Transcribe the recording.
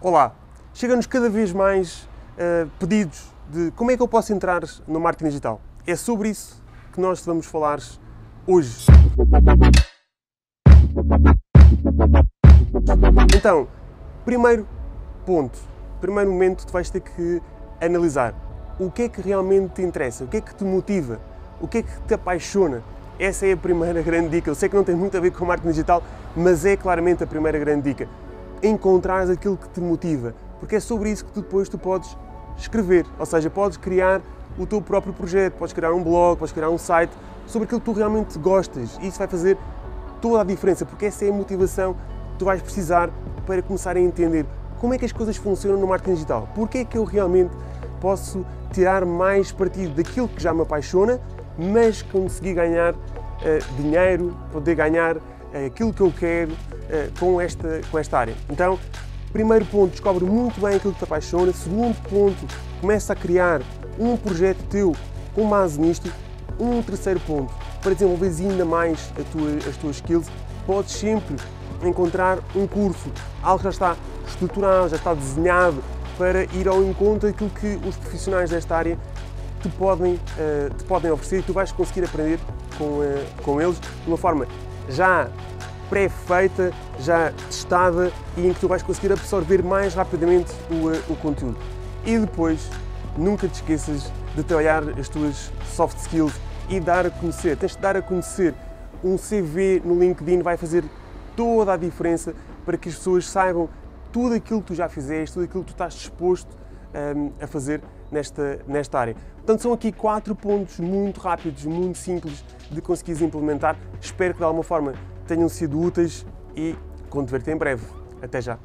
Olá, chega-nos cada vez mais pedidos de como é que eu posso entrar no marketing digital. É sobre isso que nós vamos falar hoje. Então, primeiro ponto, primeiro momento, tu vais ter que analisar o que é que realmente te interessa, o que é que te motiva, o que é que te apaixona. Essa é a primeira grande dica. Eu sei que não tem muito a ver com o marketing digital, mas é claramente a primeira grande dica. Encontrares aquilo que te motiva, porque é sobre isso que depois tu podes escrever, ou seja, podes criar o teu próprio projeto, podes criar um blog, podes criar um site sobre aquilo que tu realmente gostas, e isso vai fazer toda a diferença, porque essa é a motivação que tu vais precisar para começar a entender como é que as coisas funcionam no marketing digital, porque é que eu realmente posso tirar mais partido daquilo que já me apaixona, mas conseguir ganhar dinheiro, poder ganhar aquilo que eu quero com esta área. Então, primeiro ponto, descobre muito bem aquilo que te apaixona. Segundo ponto, começa a criar um projeto teu com base nisto. Um terceiro ponto, para desenvolveres ainda mais as tuas skills, podes sempre encontrar um curso, algo que já está estruturado, já está desenhado para ir ao encontro daquilo que os profissionais desta área te podem oferecer, e tu vais conseguir aprender com eles de uma forma já pré-feita, já testada, e em que tu vais conseguir absorver mais rapidamente o conteúdo. E depois, nunca te esqueças de trabalhar as tuas soft skills e dar a conhecer. Tens de dar a conhecer. Um CV no LinkedIn vai fazer toda a diferença para que as pessoas saibam tudo aquilo que tu já fizeste, tudo aquilo que tu estás disposto a fazer nesta área. Portanto, são aqui 4 pontos muito rápidos, muito simples de conseguires implementar. Espero que de alguma forma tenham sido úteis e conto ver-te em breve. Até já!